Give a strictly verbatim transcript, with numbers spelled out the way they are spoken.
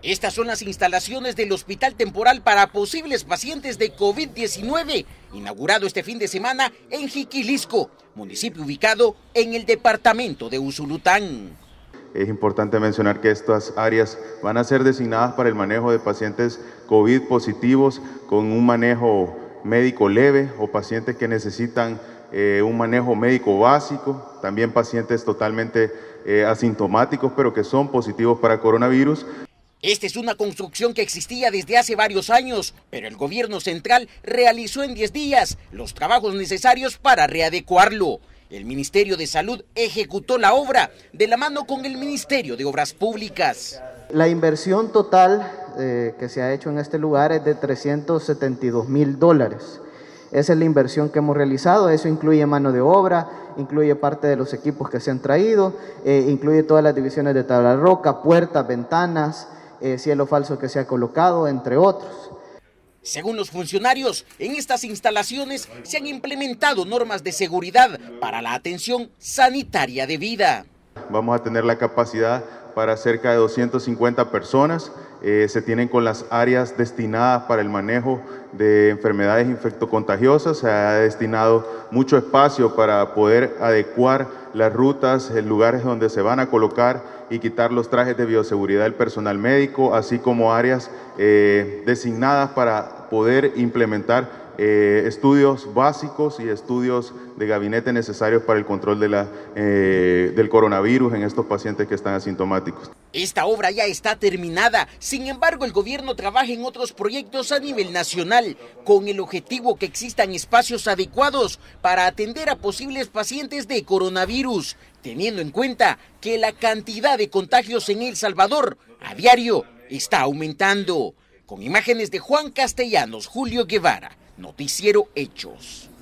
Estas son las instalaciones del Hospital Temporal para posibles pacientes de COVID diecinueve, inaugurado este fin de semana en Jiquilisco, municipio ubicado en el departamento de Usulután. Es importante mencionar que estas áreas van a ser designadas para el manejo de pacientes COVID positivos con un manejo médico leve o pacientes que necesitan eh, un manejo médico básico, también pacientes totalmente eh, asintomáticos pero que son positivos para coronavirus. Esta es una construcción que existía desde hace varios años, pero el gobierno central realizó en diez días los trabajos necesarios para readecuarlo. El Ministerio de Salud ejecutó la obra de la mano con el Ministerio de Obras Públicas. La inversión total eh, que se ha hecho en este lugar es de trescientos setenta y dos mil dólares. Esa es la inversión que hemos realizado, eso incluye mano de obra, incluye parte de los equipos que se han traído, eh, incluye todas las divisiones de tabla roca, puertas, ventanas, eh, cielo falso que se ha colocado, entre otros. Según los funcionarios, en estas instalaciones se han implementado normas de seguridad para la atención sanitaria debida. Vamos a tener la capacidad para cerca de doscientas cincuenta personas. Eh, se tienen con las áreas destinadas para el manejo de enfermedades infectocontagiosas. Se ha destinado mucho espacio para poder adecuar las rutas, en lugares donde se van a colocar y quitar los trajes de bioseguridad del personal médico, así como áreas eh, designadas para poder implementar eh, estudios básicos y estudios de gabinete necesarios para el control de la, eh, del coronavirus en estos pacientes que están asintomáticos. Esta obra ya está terminada, sin embargo el gobierno trabaja en otros proyectos a nivel nacional, con el objetivo que existan espacios adecuados para atender a posibles pacientes de coronavirus, teniendo en cuenta que la cantidad de contagios en El Salvador a diario está aumentando. Con imágenes de Juan Castellanos, Julio Guevara, Noticiero Hechos.